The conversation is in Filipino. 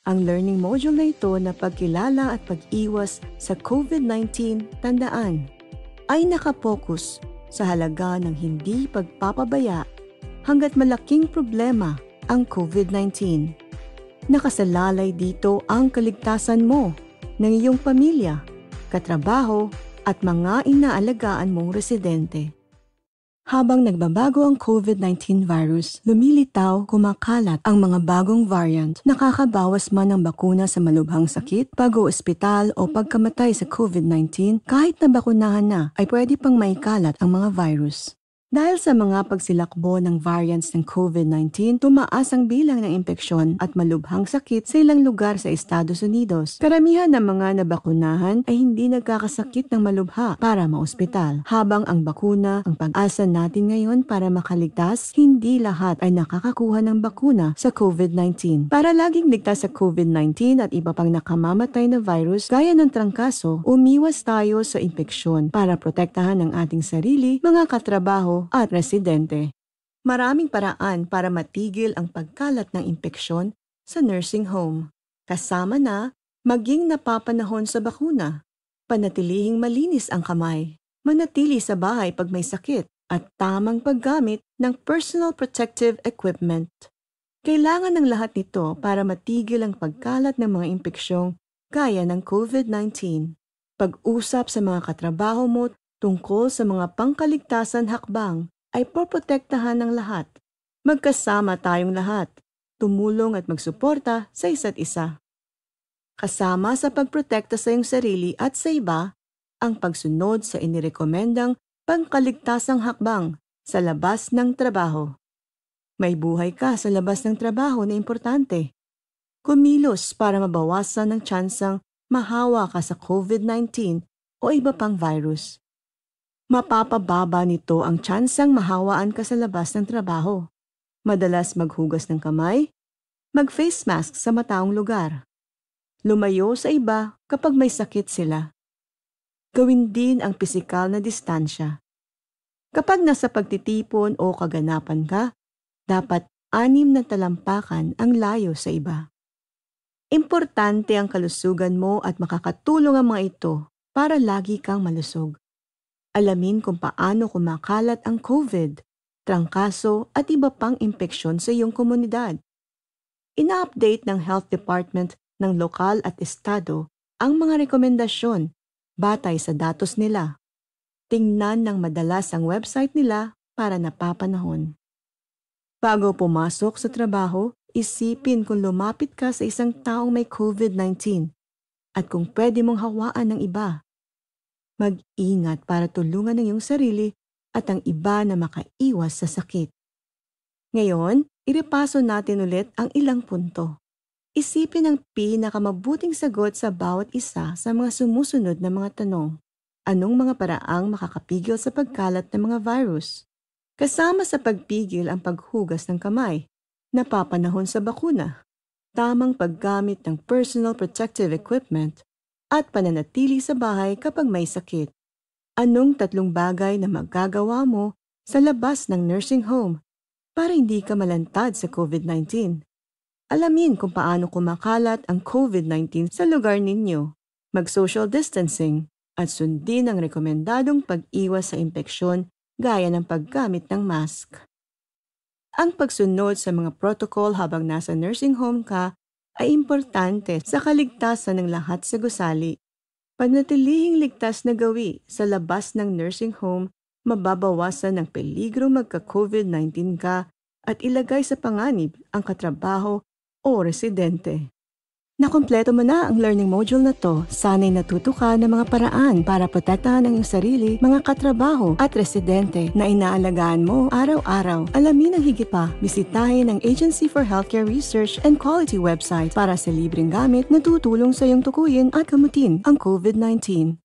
Ang learning module na ito na pagkilala at pag-iwas sa COVID-19, tandaan, ay nakapokus sa halaga ng hindi pagpapabaya hanggat malaking problema ang COVID-19. Nakasalalay dito ang kaligtasan mo, ng iyong pamilya, katrabaho at mga inaalagaan mong residente. Habang nagbabago ang COVID-19 virus, lumilitaw, kumakalat ang mga bagong variant. Nakakabawas man ang bakuna sa malubhang sakit, pag-oospital o pagkamatay sa COVID-19, kahit nabakunahan na ay pwede pang maikalat ang mga virus. Dahil sa mga pagsilakbo ng variants ng COVID-19, tumaas ang bilang ng impeksyon at malubhang sakit sa ilang lugar sa Estados Unidos. Karamihan ng mga nabakunahan ay hindi nagkakasakit ng malubha para maospital. Habang ang bakuna ang pag-asa natin ngayon para makaligtas, hindi lahat ay nakakakuha ng bakuna sa COVID-19. Para laging ligtas sa COVID-19 at iba pang nakamamatay na virus gaya ng trangkaso, umiwas tayo sa impeksyon para protektahan ang ating sarili, mga katrabaho at residente. Maraming paraan para matigil ang pagkalat ng impeksyon sa nursing home. Kasama na maging napapanahon sa bakuna, panatilihing malinis ang kamay, manatili sa bahay pag may sakit, at tamang paggamit ng personal protective equipment. Kailangan ng lahat nito para matigil ang pagkalat ng mga impeksyong gaya ng COVID-19. Pag-usap sa mga katrabaho mo tungkol sa mga pangkaligtasan hakbang ay poprotektahan ng lahat. Magkasama tayong lahat, tumulong at magsuporta sa isa't isa. Kasama sa pagprotekta sa iyong sarili at sa iba, ang pagsunod sa inirekomendang pangkaligtasang hakbang sa labas ng trabaho. May buhay ka sa labas ng trabaho na importante. Kumilos para mabawasan ang tsansang mahawa ka sa COVID-19 o iba pang virus. Mapapababa nito ang tsansang mahawaan ka sa labas ng trabaho. Madalas maghugas ng kamay, mag-face mask sa mataong lugar. Lumayo sa iba kapag may sakit sila. Gawin din ang pisikal na distansya. Kapag nasa pagtitipon o kaganapan ka, dapat 6 na talampakan ang layo sa iba. Importante ang kalusugan mo at makakatulong ang mga ito para lagi kang malusog. Alamin kung paano kumakalat ang COVID, trangkaso at iba pang impeksyon sa iyong komunidad. Ina-update ng Health Department ng lokal at estado ang mga rekomendasyon batay sa datos nila. Tingnan ng madalas ang website nila para napapanahon. Bago pumasok sa trabaho, isipin kung lumapit ka sa isang taong may COVID-19 at kung pwede mong hawaan ng iba. Mag-ingat para tulungan ang iyong sarili at ang iba na makaiwas sa sakit. Ngayon, irepaso natin ulit ang ilang punto. Isipin ang pinakamabuting sagot sa bawat isa sa mga sumusunod na mga tanong. Anong mga paraang makakapigil sa pagkalat ng mga virus? Kasama sa pagpigil ang paghugas ng kamay, napapanahon sa bakuna, tamang paggamit ng personal protective equipment, at pananatili sa bahay kapag may sakit. Anong 3 bagay na magagawa mo sa labas ng nursing home para hindi ka malantad sa COVID-19? Alamin kung paano kumakalat ang COVID-19 sa lugar ninyo. Mag-social distancing at sundin ang rekomendadong pag-iwas sa impeksyon gaya ng paggamit ng mask. Ang pagsunod sa mga protocol habang nasa nursing home ka ay importante sa kaligtasan ng lahat sa gusali. Panatilihing ligtas na gawi sa labas ng nursing home, mababawasan ng peligro magka-COVID-19 ka at ilagay sa panganib ang katrabaho o residente. Nakumpleto mo na ang learning module na to. Sana'y natuto ka ng mga paraan para protektahan ang iyong sarili, mga katrabaho at residente na inaalagaan mo araw-araw. Alamin ang higit pa, bisitahin ang Agency for Healthcare Research and Quality website para sa libreng gamit na tutulong sa iyong tukuyin at gamutin ang COVID-19.